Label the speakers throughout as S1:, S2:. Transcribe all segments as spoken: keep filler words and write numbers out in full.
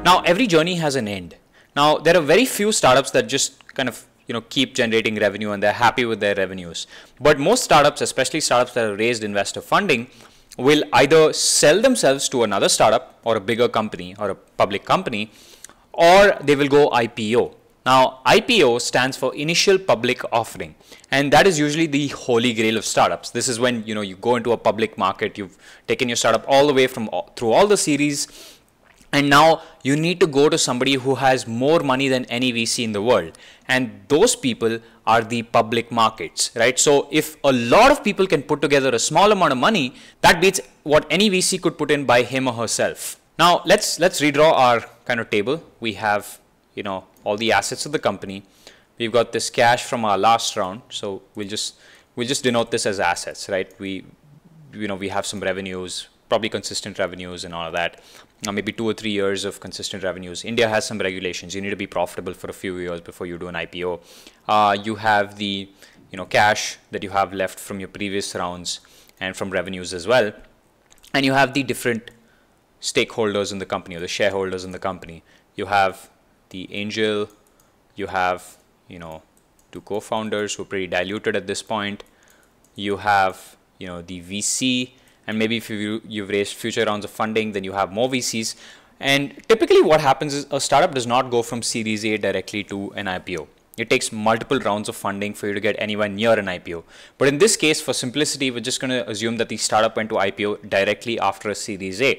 S1: Now, every journey has an end. Now, there are very few startups that just kind of you know keep generating revenue and they're happy with their revenues. But most startups, especially startups that have raised investor funding, will either sell themselves to another startup or a bigger company or a public company, or they will go I P O. Now, I P O stands for Initial Public Offering, and that is usually the holy grail of startups. This is when you know you go into a public market, you've taken your startup all the way from through all the series, and now you need to go to somebody who has more money than any V C in the world, and those people are the public markets, right? So if a lot of people can put together a small amount of money, that beats what any V C could put in by him or herself. Now let's let's redraw our kind of table. We have you know all the assets of the company. We've got this cash from our last round, so we'll just we'll just denote this as assets, right? We you know we have some revenues, probably consistent revenues and all of that. Now maybe two or three years of consistent revenues. India has some regulations. You need to be profitable for a few years before you do an I P O. Uh, you have the you know cash that you have left from your previous rounds and from revenues as well, and you have the different stakeholders in the company or the shareholders in the company. You have the angel, you have you know two co-founders who are pretty diluted at this point. You have you know the V C, and maybe if you, you've raised future rounds of funding, then you have more V Cs. And typically what happens is a startup does not go from Series A directly to an I P O. It takes multiple rounds of funding for you to get anywhere near an I P O. But in this case, for simplicity, we're just going to assume that the startup went to I P O directly after a Series A.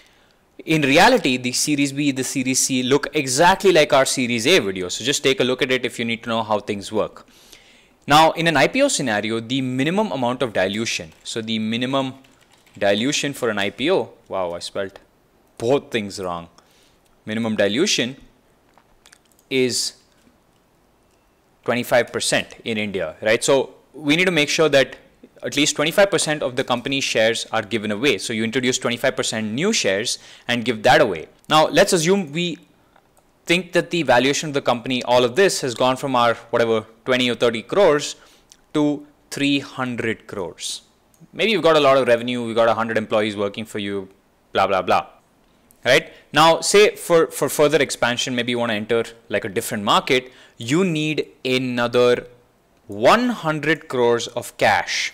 S1: In reality, the Series B, the Series C look exactly like our Series A video. So just take a look at it if you need to know how things work. Now, in an I P O scenario, the minimum amount of dilution, so the minimum dilution for an I P O, wow, I spelled both things wrong. Minimum dilution is twenty-five percent in India, right? So we need to make sure that at least twenty-five percent of the company's shares are given away. So you introduce twenty-five percent new shares and give that away. Now let's assume we think that the valuation of the company, all of this has gone from our whatever twenty or thirty crores to three hundred crores. Maybe you've got a lot of revenue, you've got one hundred employees working for you, blah, blah, blah. Right? Now, say for, for further expansion, maybe you want to enter like a different market, you need another one hundred crores of cash.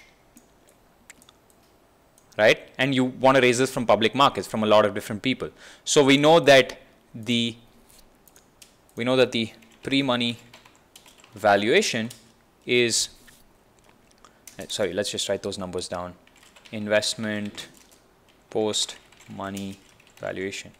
S1: Right? And you want to raise this from public markets, from a lot of different people. So we know that the we know that the pre-money valuation is, sorry, let's just write those numbers down. Investment post-money valuation.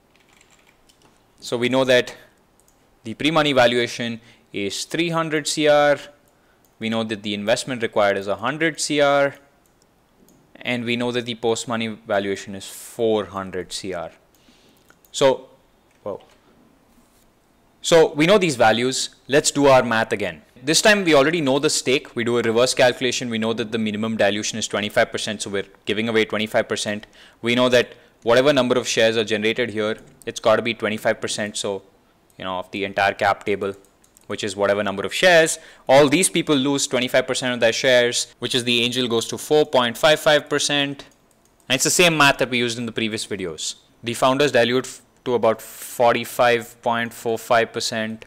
S1: So we know that the pre-money valuation is three hundred C R. We know that the investment required is one hundred C R. And we know that the post-money valuation is four hundred C R. So, whoa. So we know these values. Let's do our math again. This time we already know the stake. We do a reverse calculation. We know that the minimum dilution is twenty-five percent. So we're giving away twenty-five percent. We know that whatever number of shares are generated here, it's got to be twenty-five percent. So, you know, of the entire cap table, which is whatever number of shares. All these people lose twenty-five percent of their shares, which is the angel goes to four point five five percent. And it's the same math that we used in the previous videos. The founders dilute to about forty-five point four five percent.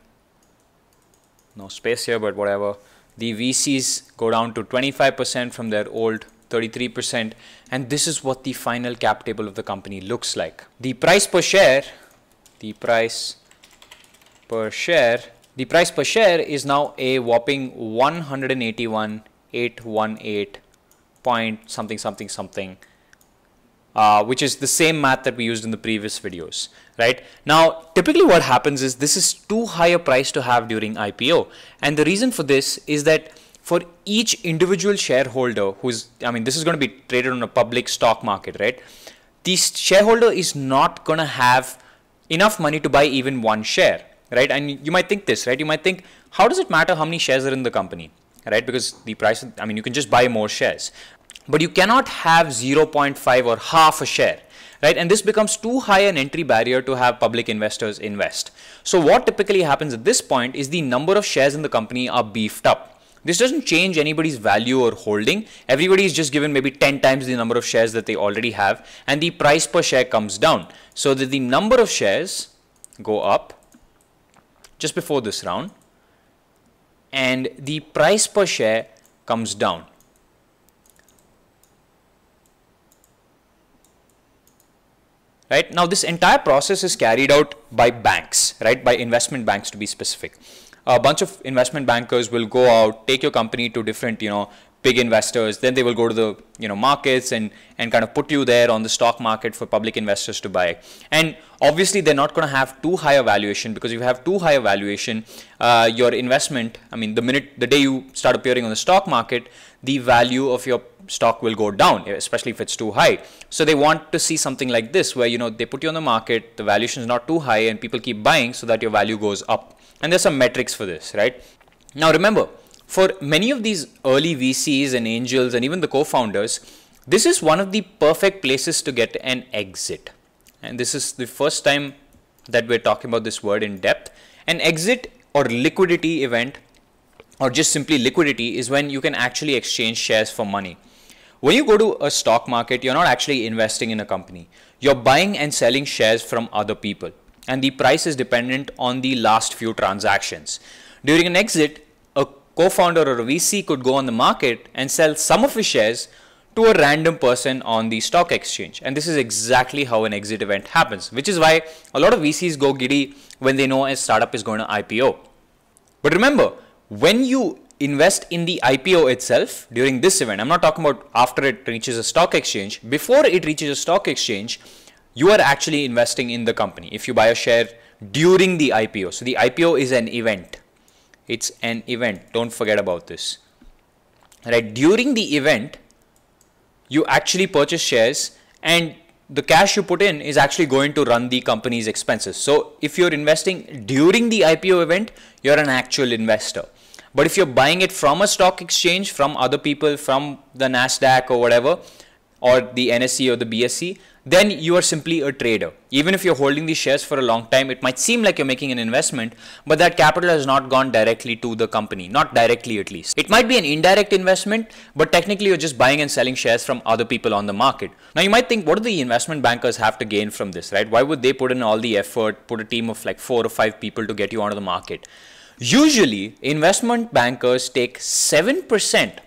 S1: No space here, but whatever. The V Cs go down to twenty-five percent from their old thirty-three percent. And this is what the final cap table of the company looks like. The price per share, the price per share, the price per share is now a whopping one hundred eighty-one thousand eight hundred eighteen point something something something, uh, which is the same math that we used in the previous videos, right? Now, typically what happens is this is too high a price to have during I P O. And the reason for this is that for each individual shareholder who's, I mean, this is going to be traded on a public stock market, right? The shareholder is not going to have enough money to buy even one share. Right? And you might think this, right? You might think, how does it matter how many shares are in the company, right? Because the price, I mean, you can just buy more shares, but you cannot have zero point five or half a share, right? And this becomes too high an entry barrier to have public investors invest. So what typically happens at this point is the number of shares in the company are beefed up. This doesn't change anybody's value or holding. Everybody is just given maybe ten times the number of shares that they already have, and the price per share comes down so that the number of shares go up just before this round, and the price per share comes down. Right? Now, this entire process is carried out by banks, right? By investment banks, to be specific. A bunch of investment bankers will go out, take your company to different, you know, big investors. Then they will go to the, you know, markets and, and kind of put you there on the stock market for public investors to buy. And obviously, they're not going to have too high a valuation, because if you have too high a valuation, uh, your investment, I mean, the minute, the day you start appearing on the stock market, the value of your stock will go down, especially if it's too high. So they want to see something like this, where, you know, they put you on the market, the valuation is not too high, and people keep buying so that your value goes up. And there's some metrics for this, right? Now, remember, for many of these early V Cs and angels and even the co-founders, this is one of the perfect places to get an exit. And this is the first time that we're talking about this word in depth. An exit or liquidity event, or just simply liquidity, is when you can actually exchange shares for money. When you go to a stock market, you're not actually investing in a company. You're buying and selling shares from other people, and the price is dependent on the last few transactions. During an exit, a co-founder or a V C could go on the market and sell some of his shares to a random person on the stock exchange. And this is exactly how an exit event happens, which is why a lot of V Cs go giddy when they know a startup is going to I P O. But remember, when you invest in the I P O itself during this event, I'm not talking about after it reaches a stock exchange, before it reaches a stock exchange, you are actually investing in the company if you buy a share during the I P O. So the I P O is an event. It's an event. Don't forget about this. Right? During the event, you actually purchase shares, and the cash you put in is actually going to run the company's expenses. So if you're investing during the I P O event, you're an actual investor. But if you're buying it from a stock exchange, from other people, from the NASDAQ or whatever, or the N S E or the B S E, then you are simply a trader. Even if you're holding these shares for a long time, it might seem like you're making an investment, but that capital has not gone directly to the company, not directly at least. It might be an indirect investment, but technically you're just buying and selling shares from other people on the market. Now you might think, what do the investment bankers have to gain from this, right? Why would they put in all the effort, put a team of like four or five people to get you onto the market? Usually, investment bankers take seven percent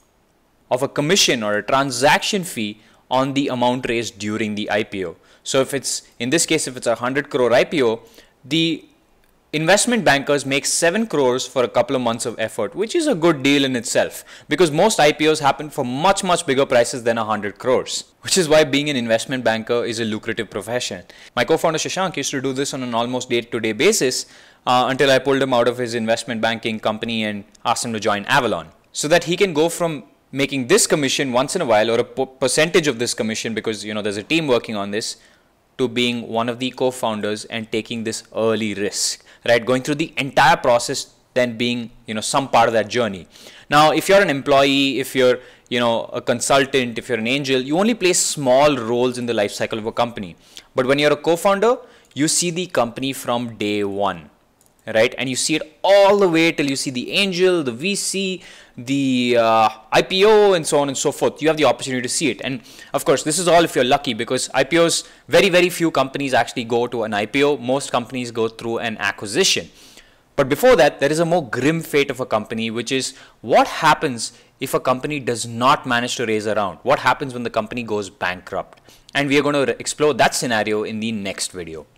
S1: of a commission or a transaction fee on the amount raised during the I P O. So if it's, in this case, if it's a one hundred crore I P O, the investment bankers make seven crores for a couple of months of effort, which is a good deal in itself, because most I P Os happen for much, much bigger prices than one hundred crores, which is why being an investment banker is a lucrative profession. My co-founder Shashank used to do this on an almost day-to-day basis uh, until I pulled him out of his investment banking company and asked him to join Avalon, so that he can go from making this commission once in a while, or a percentage of this commission, because, you know, there's a team working on this, to being one of the co-founders and taking this early risk, right? Going through the entire process, then being, you know, some part of that journey. Now, if you're an employee, if you're, you know, a consultant, if you're an angel, you only play small roles in the life cycle of a company. But when you're a co-founder, you see the company from day one, right? And you see it all the way till you see the angel, the V C, the uh, I P O, and so on and so forth. You have the opportunity to see it. And of course, this is all if you're lucky, because I P Os, very, very few companies actually go to an I P O. Most companies go through an acquisition. But before that, there is a more grim fate of a company, which is what happens if a company does not manage to raise a round? What happens when the company goes bankrupt? And we are going to explore that scenario in the next video.